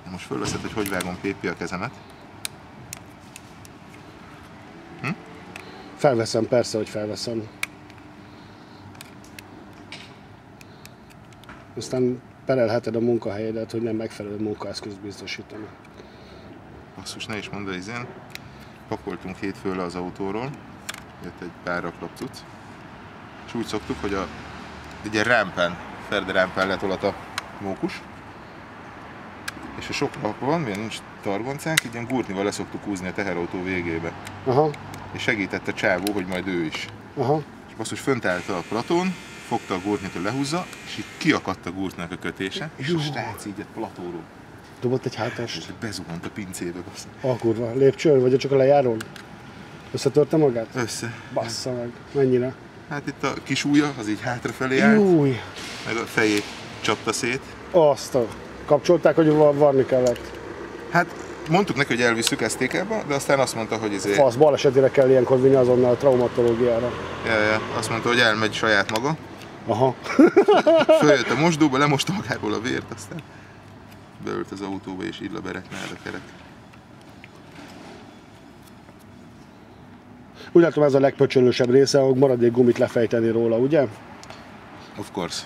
Most fölveszed, hogy vágom Pépi a kezemet. Felveszem, persze, hogy felveszem. Aztán perelheted a munkahelyedet, hogy nem megfelelő munkaeszközt biztosítani. Basszus, ne is mondd, hogy izén. Pakoltunk hétfőn le az autóról, jött egy pár raklapcuc, és úgy szoktuk, hogy egy ilyen rámpán, ferde rámpán letolat a mókus, és ha sok lap van, milyen nincs targoncánk, így ilyen gurtnival leszoktuk húzni a teherautó végébe. Aha. És segített a csávó, hogy majd ő is. Aha. És basszus, fönt állt a platón, fogta a gurtnit, hogy lehúzza, és így kiakadt a gurtnak a kötése, és a srác így a platóról. Dobott egy hátast. És bezuhant a pincébe, basszus. Kurva, lépcsőn, vagy csak a lejárón? Összetörte magát? Össze. Bassza meg. Mennyire? Hát itt a kis ujja, az így hátrafelé állt. Júj. Meg a fejét csapta szét. Azt a... Kapcsolták, hogy varni kellett. Hát mondtuk neki, hogy elvisszük STK-ba, de aztán azt mondta, hogy Fasz, balesetére kell ilyenkor vinni azonnal a traumatológiára. Ja, azt mondta, hogy elmegy saját maga. Aha. Följött a mosdóba, lemosta magáról a vért, aztán beült az autóba és illa bereknád a kerek. Úgy látom, ez a legpöcsölősebb része, hogy maradék gumit lefejteni róla, ugye? Of course.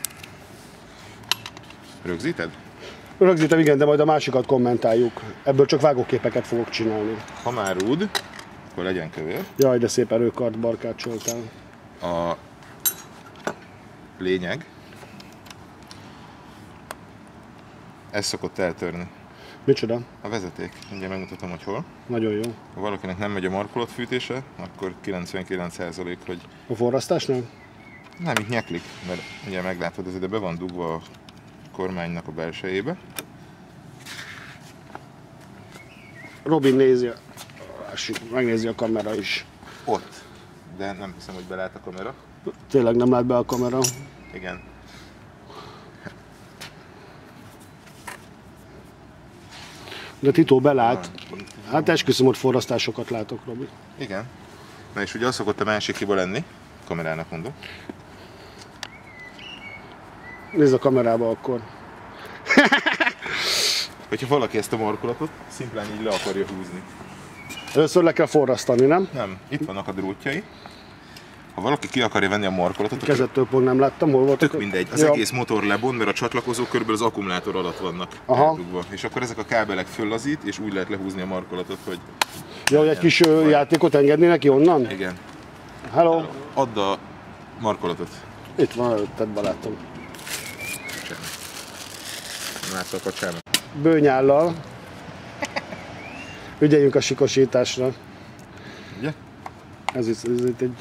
Rögzíted? Rögzítem, igen, de majd a másikat kommentáljuk. Ebből csak vágóképeket fogok csinálni. Ha már rúd, akkor legyen kövér. Jaj, de szép erőkart barkácsoltál. A lényeg, ez szokott eltörni. Micsoda? A vezeték. Mindjárt megmutatom, hogy hol. Nagyon jó. Ha valakinek nem megy a markolatfűtése, akkor 99%, hogy A forrasztásnál? nem, itt nyeklik, mert ugye meglátod, ez ide be van dugva a kormánynak a belsejébe. Robin nézi, megnézi a kamera is. Ott, de nem hiszem, hogy belát a kamera. Tényleg nem lát be a kamera. Igen. De Tito belát. Hát esküszöm, hogy forrasztásokat látok, Robi. Igen. Na és ugye az szokott a másik hiba lenni, kamerának mondom. Nézd a kamerába akkor. Hogyha valaki ezt a markolatot szimplán így le akarja húzni. Először le kell forrasztani, nem? Nem, itt vannak a drótjai. Ha valaki ki akarja venni a markolatot, Kezettől pont nem láttam, hol voltak. tök mindegy. Az egész motor lebont, mert a csatlakozók körülbelül az akkumulátor alatt vannak eldugva. És akkor ezek a kábelek föllazít, és úgy lehet lehúzni a markolatot, hogy... Ja, hogy egy kis játékot engedni neki onnan? Igen. Hello. Add a markolatot. Itt van előtted, barátom. Látta a kacsámat. Bőnyállal. Ügyeljünk a sikosításra. Ugye? Ez itt egy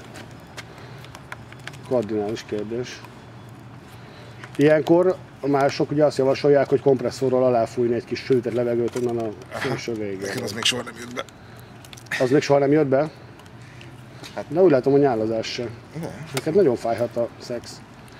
kardinális kérdés. Ilyenkor mások ugye azt javasolják, hogy kompresszorral aláfújni egy kis sűrített levegőt onnan a felső végén. Nekem az még soha nem jött be. Az még soha nem jött be? Hát. De úgy látom, hogy nyálazás sem. Neked nagyon fájhat a szex.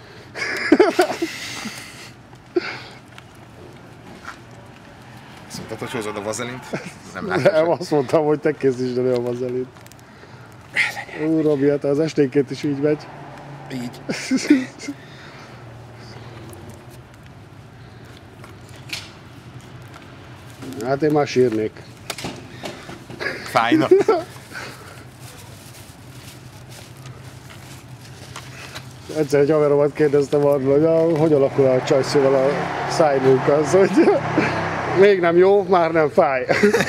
Azt mondtad, hogy hozod a vazelint? Nem Nem, látom. azt mondtam, hogy te készítsd elő a vazelint. Ó, Robi, hát az esténként is így megy. Így. Hát én már sírnék. Fájna. Egyszer egy haveromat kérdeztem arról, hogy hogy alakul a csajszóval a szájmunka, az, hogy még nem jó, már nem fáj.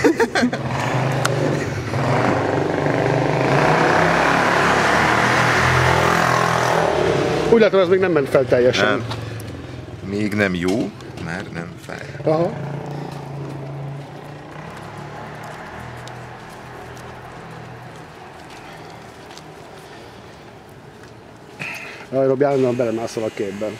Úgy látom, ez még nem ment fel teljesen. Nem. Még nem jó, már nem fáj. Aha. Jaj, Robi, állandóan belemászol a képben.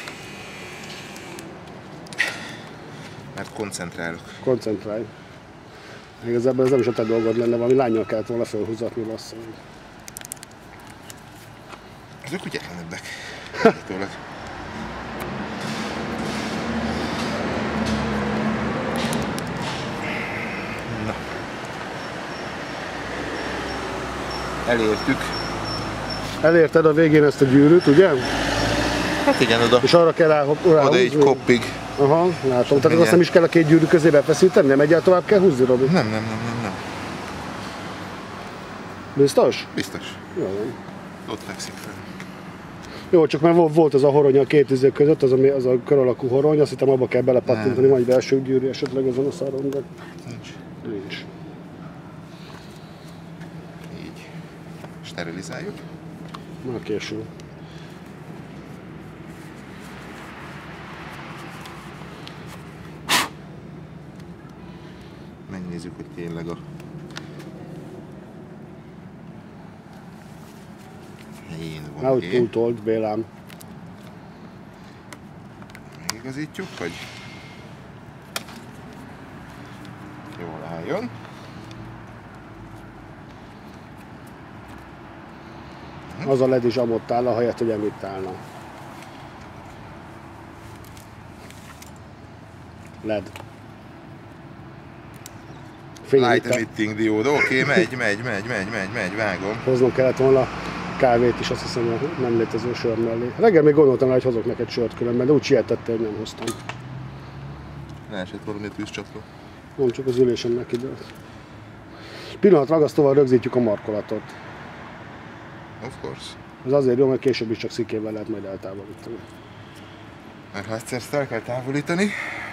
Mert koncentrálok. Koncentrálj. Igazából ez nem is a te dolgod lenne, valami lánnyal kellett volna felhúzatni lassan. Ezek ügyetlenebbek. Tőled. Na. Elértük. Elérted a végén ezt a gyűrűt, ugye? Hát igen, oda. És arra kell Oda egy ráhúzni. koppig Aha, látom. Tehát azt nem is kell a két gyűrű közé befeszíteni? Nem egyáltalán tovább kell húzni, Robi? Nem. Biztos? Biztos. Jó. Ott fekszik fel. Jó, csak már volt az a horony a két üző között, az a kör alakú horony, azt hittem abba kell belepattintani, majd belső gyűrű esetleg azon a szaron, de nincs. Így. Sterilizáljuk. Már késő. Megnézzük, hogy tényleg a helyén van. Nehogy túltolt, Bélám. Megigazítjuk, hogy jól álljon. Az a LED is amott áll, ahelyett, hogy emitt állna. LED. Light emitting diode, oké, megy, vágom. Hoznom kellett volna kávét is, azt hiszem, a nem létező sör mellé. Reggel még gondoltam rá, hogy hozok neked sört különben, de úgy sietettél, hogy nem hoztam. Leesett valami tűzcsatló. Nem csak az ülésemnek időt. Pillanat ragasztóval rögzítjük a markolatot. Of course. Ez azért jó, mert később is csak szikével lehet majd eltávolítani. Mert ha egyszer ezt el kell távolítani,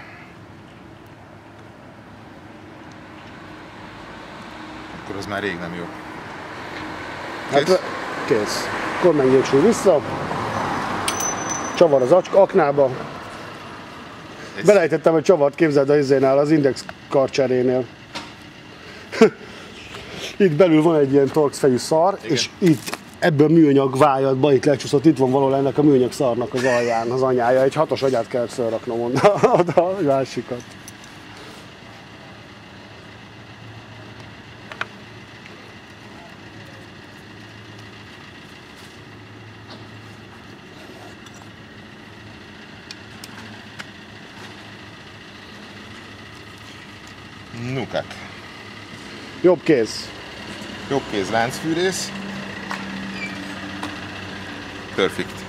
akkor az már rég nem jó. Kész? Hát, kész. Akkor megnyíltsuk vissza. Csavar az aknába. Belejtettem egy csavart, képzeld a izénál, az Index karcserénél. Itt belül van egy ilyen torx fejű szar, igen. És itt ebből műanyag vájadba itt lecsúszott, itt van valahol ennek a műanyag szarnak az alján, az anyája. Egy 6-os agyát kell felraknom oda a másikat. Nukák. Jobb kéz. Jobb kéz láncfűrész. Perfect.